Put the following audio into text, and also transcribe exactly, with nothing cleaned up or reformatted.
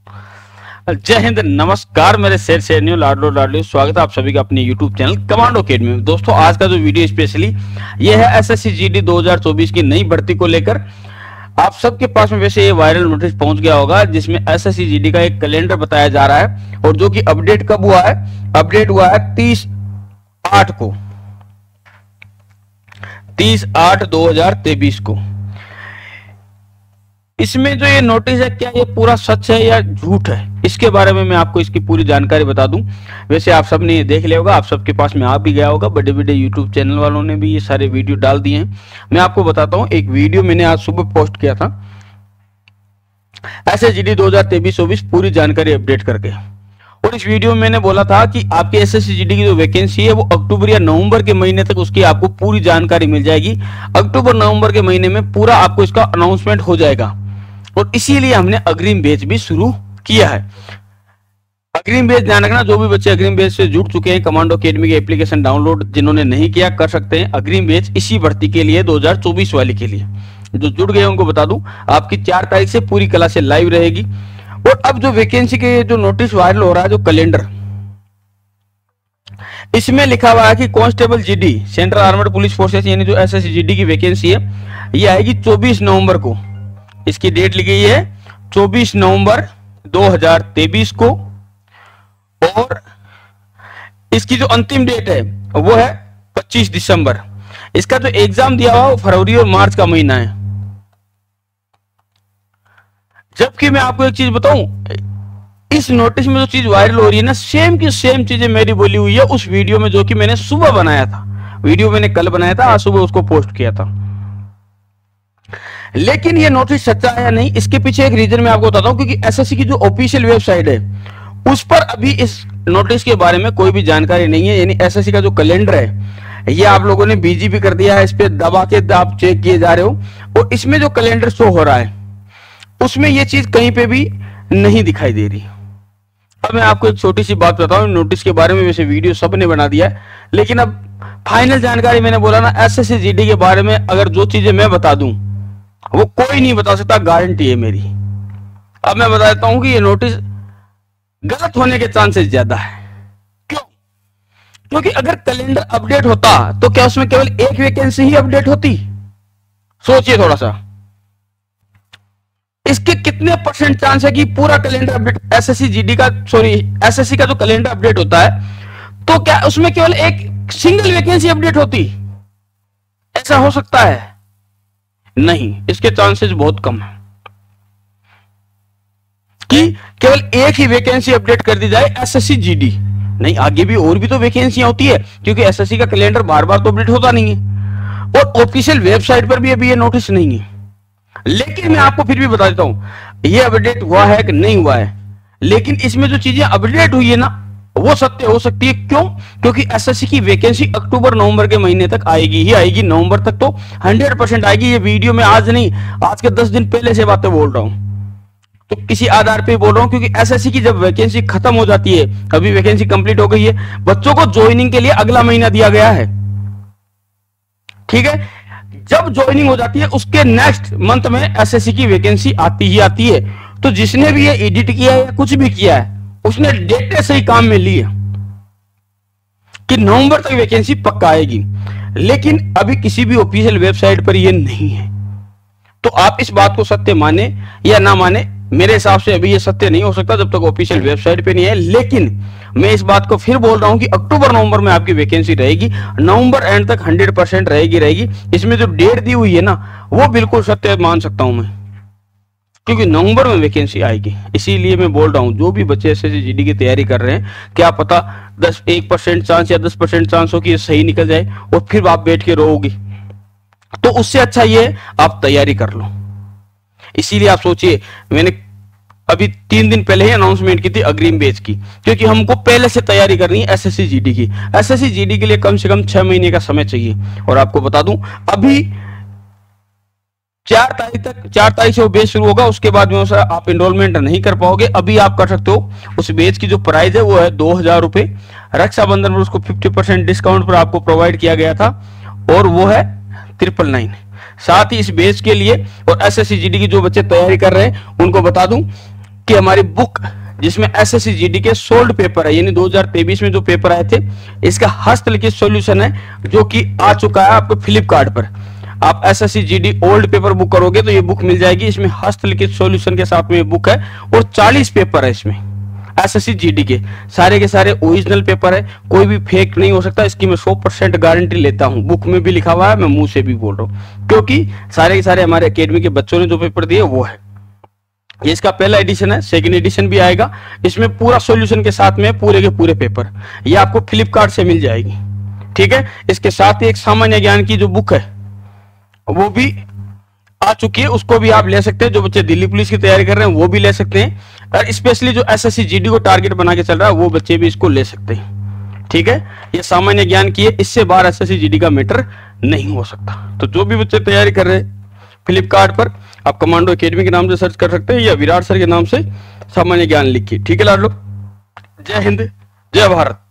जय हिंद, नमस्कार मेरे शेर शेरनियों, लाडलो लाडलियों, स्वागत है आप सभी का अपने यूट्यूब चैनल कमांडो अकेडमी में। दोस्तों आज का जो वीडियो स्पेशली ये है एसएससी जीडी दो हज़ार चौबीस की नई भर्ती को लेकर। आप सबके पास में वैसे ये वायरल नोटिस पहुंच गया होगा जिसमें एसएससी जीडी का एक कैलेंडर बताया जा रहा है और जो कि अपडेट कब हुआ है, अपडेट हुआ है तीस आठ को, तीस आठ दो हजार तेईस को। इसमें जो ये नोटिस है क्या ये पूरा सच है या झूठ है, इसके बारे में मैं आपको इसकी पूरी जानकारी बता दूं। वैसे आप सबने ये देख लिया होगा, आप सबके पास में आ भी गया होगा, बड़े बड़े यूट्यूब चैनल वालों ने भी ये सारे वीडियो डाल दिए हैं। मैं आपको बताता हूं, एक वीडियो मैंने आज सुबह पोस्ट किया था एसएससी जीडी दो हजार तेईस चौबीस पूरी जानकारी अपडेट करके, और इस वीडियो में मैंने बोला था कि आपके एसएससी जीडी की जो वैकेंसी है वो अक्टूबर या नवंबर के महीने तक उसकी आपको पूरी जानकारी मिल जाएगी। अक्टूबर नवंबर के महीने में पूरा आपको इसका अनाउंसमेंट हो जाएगा और इसीलिए हमने अग्रिम बैच भी शुरू किया है। अग्रिम बैच ध्यान रखना, जो भी बच्चे अग्रिम बैच से जुड़ चुके हैं, कमांडो अकेडमी की एप्लीकेशन डाउनलोड जिन्होंने नहीं किया कर सकते हैं। अग्रिम बैच इसी भर्ती के लिए दो हज़ार चौबीस वाले के लिए, जो जुड़ गए उनको बता दूं आपकी चार तारीख से पूरी क्लासें लाइव रहेगी। और अब जो वैकेंसी के जो नोटिस वायरल हो रहा है, जो कैलेंडर, इसमें लिखा हुआ है कि constable GD central armed police forces यानी जो एसएससी जीडी की वैकेंसी है ये आएगी चौबीस नवंबर को। इसकी डेट लिखी है चौबीस नवंबर दो हज़ार तेईस को, और इसकी जो अंतिम डेट है वो है पच्चीस दिसंबर। इसका जो एग्जाम दिया हुआ वो फरवरी और मार्च का महीना है। जबकि मैं आपको एक चीज बताऊं, इस नोटिस में जो चीज वायरल हो रही है ना, सेम की सेम चीजें मेरी बोली हुई है उस वीडियो में जो कि मैंने सुबह बनाया था। वीडियो मैंने कल बनाया था, आज सुबह उसको पोस्ट किया था। लेकिन ये नोटिस सच्चा है या नहीं, इसके पीछे एक रीजन मैं आपको बताता हूं, क्योंकि एसएससी की जो ऑफिशियल वेबसाइट है उस पर अभी इस नोटिस के बारे में कोई भी जानकारी नहीं है। यानी एसएससी का जो कैलेंडर है ये आप लोगों ने बीजी भी कर दिया है, इस पे दबा के आप चेक किए जा रहे हो, और इसमें जो कैलेंडर शो हो रहा है उसमें ये चीज कहीं पे भी नहीं दिखाई दे रही। अब मैं आपको एक छोटी सी बात बताऊं, नोटिस के बारे में वैसे वीडियो सबने बना दिया है, लेकिन अब फाइनल जानकारी मैंने बोला ना, एसएससी जीडी के बारे में अगर जो चीजें मैं बता दूं वो कोई नहीं बता सकता, गारंटी है मेरी। अब मैं बता देता हूं कि ये नोटिस गलत होने के चांसेस ज्यादा है। क्यों? क्योंकि अगर कैलेंडर अपडेट होता तो क्या उसमें केवल एक वैकेंसी ही अपडेट होती? सोचिए थोड़ा सा, इसके कितने परसेंट चांस है कि पूरा कैलेंडर अपडेट एसएससी जीडी का, सॉरी एसएससी का जो कैलेंडर अपडेट होता है तो क्या उसमें केवल एक सिंगल वैकेंसी अपडेट होती? ऐसा हो सकता है? नहीं, इसके चांसेस बहुत कम है कि केवल एक ही वैकेंसी अपडेट कर दी जाए एसएससी जीडी। नहीं, आगे भी और भी तो वैकेंसियां होती है, क्योंकि एसएससी का कैलेंडर बार बार तो अपडेट होता नहीं है और ऑफिशियल वेबसाइट पर भी अभी ये नोटिस नहीं है। लेकिन मैं आपको फिर भी बता देता हूं ये अपडेट हुआ है कि नहीं हुआ है, लेकिन इसमें जो चीजें अपडेट हुई है ना वो सत्य हो सकती है। क्यों? क्योंकि एसएससी की वैकेंसी अक्टूबर नवंबर के महीने तक आएगी ही आएगी, नवंबर तक तो हंड्रेड परसेंट आएगी। ये वीडियो में आज नहीं, आज के दस दिन पहले से बातें बोल रहा हूं, तो किसी आधार पे बोल रहा हूं, क्योंकि एसएससी की जब वैकेंसी खत्म हो जाती है, अभी वैकेंसी कंप्लीट हो गई है, बच्चों को ज्वाइनिंग के लिए अगला महीना दिया गया है, ठीक है। जब ज्वाइनिंग हो जाती है उसके नेक्स्ट मंथ में एसएससी की वैकेंसी आती ही आती है। तो जिसने भी ये एडिट किया है या कुछ भी किया है उसने डेटे से ही काम में ली है कि नवंबर तक वैकेंसी पक्का आएगी, लेकिन अभी किसी भी ऑफिशियल वेबसाइट पर ये नहीं है। तो आप इस बात को सत्य माने या ना माने, मेरे हिसाब से अभी ये सत्य नहीं हो सकता जब तक ऑफिशियल वेबसाइट पे नहीं है। लेकिन मैं इस बात को फिर बोल रहा हूं कि अक्टूबर नवंबर में आपकी वैकेंसी रहेगी, नवंबर एंड तक हंड्रेड परसेंट रहेगी रहेगी इसमें जो डेट दी हुई है ना वो बिल्कुल सत्य मान सकता हूं मैं, क्योंकि नवंबर में वैकेंसी आएगी। इसीलिए मैं बोल रहा हूं जो भी बच्चे एसएससी जीडी की तैयारी कर रहे हैं, क्या पता दस एक परसेंट चांस या दस परसेंट चांस हो कि ये सही निकल जाए और फिर आप बैठ के रोओगे, तो उससे अच्छा ये आप तैयारी कर लो। इसीलिए आप सोचिए, मैंने अभी तीन दिन पहले ही अनाउंसमेंट की थी अग्रिम बैच की, क्योंकि हमको पहले से तैयारी करनी है एसएससी जीडी की। एसएससी जीडी के लिए कम से कम छह महीने का समय चाहिए। और आपको बता दूं अभी चार तारीख तक, चार तारीख से वो बैच शुरू होगा, उसके बाद में आप एनरोलमेंट नहीं कर पाओगे। अभी आप कर सकते हो, उस बैच की जो प्राइस है वो है दो हजार रुपए। रक्षाबंधन पर उसको फिफ्टी परसेंट डिस्काउंट पर आपको प्रोवाइड किया गया था और वो है ट्रिपल नाइन। साथ ही इस बैच के लिए और एसएससी जीडी की जो बच्चे तैयारी कर रहे हैं उनको बता दूं कि हमारी बुक जिसमें एसएससी जीडी के सोल्ड पेपर है, यानी दो हज़ार तेईस में जो पेपर आए थे, इसका हस्तलिखित सॉल्यूशन है जो कि आ चुका है आपको फ्लिपकार्ट पर। आप SSC GD old paper book करोगे तो ये बुक मिल जाएगी। इसमें हस्तलिखित सॉल्यूशन के साथ में ये बुक है और चालीस पेपर है इसमें एसएससी जीडी के, सारे के सारे ओरिजिनल पेपर है, कोई भी फेक नहीं हो सकता। इसकी मैं सौ परसेंट गारंटी लेता हूं, बुक में भी लिखा हुआ है, मैं मुंह से भी बोल रहा हूं, क्योंकि सारे के सारे हमारे एकेडमी के बच्चों ने जो पेपर दिए वो है। ये इसका पहला एडिशन है, सेकंड एडिशन भी आएगा, इसमें पूरा सॉल्यूशन के साथ में पूरे के पूरे पेपर ये आपको फ्लिपकार्ट से मिल जाएगी। ठीक है, इसके साथ ही एक सामान्य ज्ञान की जो बुक है वो भी आ चुकी है, उसको भी आप ले सकते हैं। जो बच्चे दिल्ली पुलिस की तैयारी कर रहे हैं वो भी ले सकते हैं, और स्पेशली जो एसएससी जीडी को टारगेट बना के चल रहा है वो बच्चे भी इसको ले सकते हैं। ठीक है, ये सामान्य ज्ञान की है, इससे बाहर एसएससी जीडी का मैटर नहीं हो सकता। तो जो भी बच्चे तैयारी कर रहे हैं फ्लिपकार्ट पर आप कमांडो एकेडमी के नाम से सर्च कर सकते हैं या विराट सर के नाम से सामान्य ज्ञान लिखिए। ठीक है लाडलो, जय हिंद, जय भारत।